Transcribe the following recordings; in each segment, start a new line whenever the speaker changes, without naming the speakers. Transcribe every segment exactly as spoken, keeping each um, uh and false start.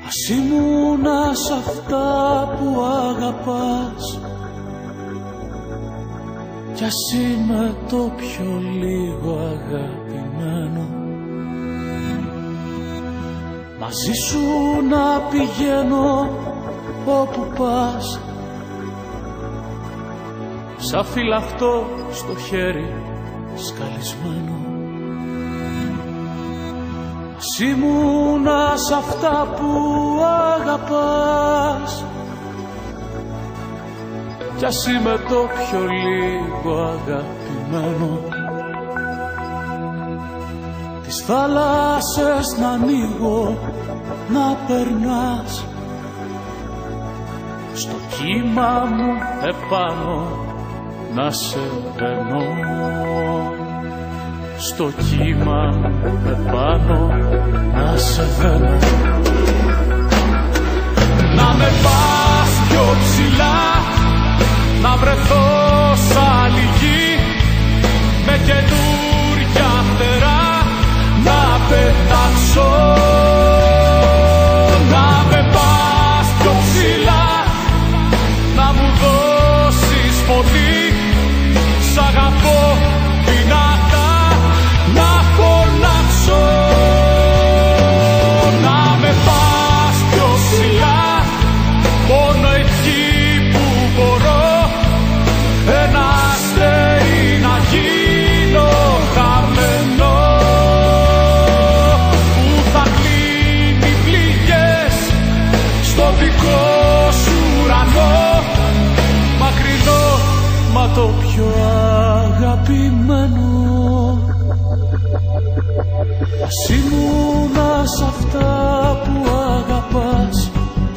Ας ήμουνα σ' αυτά που αγαπάς, κι ας είμαι το πιο λίγο αγαπημένο. Μαζί σου να πηγαίνω όπου πας, σαν φυλαχτό στο χέρι σκαλισμένο. Ας ήμουνα σ' αυτά που αγαπάς, κι ας είμαι το πιο λίγο αγαπημένο. Τις θάλασσες να ανοίγω, να περνάς, στο κύμα μου επάνω να σε βαίνω. Στο κύμα μου επάνω να σε βαίνω. Να με πας πιο ψηλά, να βρεθώ σ' άλλη γη, με καινούρια φτερά να πετάξω. Να με πας πιο ψηλά, να μου δώσεις φωνή, σ' αγαπώ δυνατά να φωνάξω. Να με πας πιο ψηλά, μόνο εκεί που μπορώ, ένα αστέρι να γίνω χαμένο, που θα κλείνει πληγές στο δικό σου ουρανό, μακρινό μα το πιο αγαπημένο. Ας ήμουνα σ' αυτά που αγαπάς,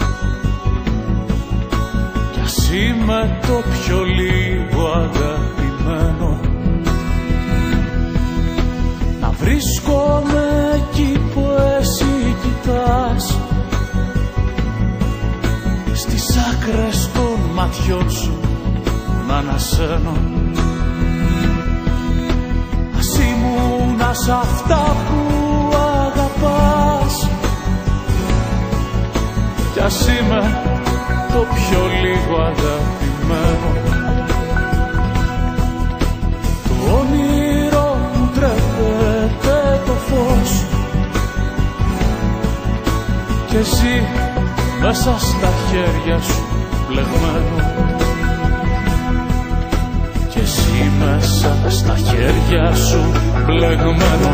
κι ας είμαι το πιο λίγο αγαπημένο. Να βρίσκομαι εκεί που εσύ κοιτάς, στις άκρες των ματιών σου να ανασένω. Ας ήμουνα σ' αυτά που αγαπάς, κι ας είμαι το πιο λίγο αγαπημένο. Το όνειρο μου τρέφεται το φως, κι εσύ μέσα στα χέρια σου πλεγμένο. Κι εσύ μέσα στα χέρια σου πλεγμένο.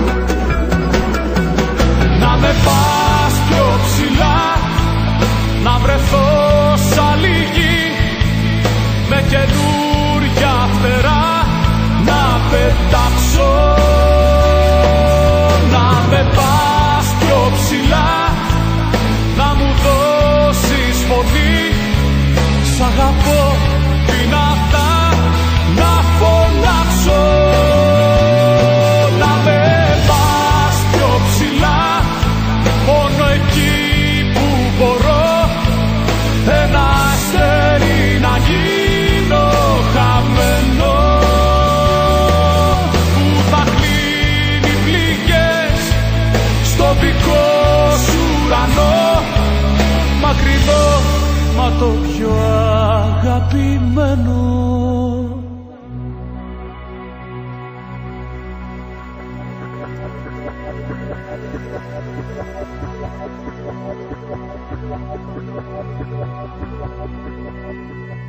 Να με πας πιο ψηλά, να βρεθώ σ' άλλη γη, με καινούρια φτερά να πετάξω. Να με πας πιο ψηλά, να μου δώσεις φωνή, σ' αγαπώ δυνατά να φωνάξω. Να με πας πιο ψηλά, μόνο εκεί που μπορώ, ένα αστέρι να γίνω χαμένο, που θα κλείνει πληγές στο δικό σου ουρανό, μακρινό μα το πιο αγαπημένο.
Thank you.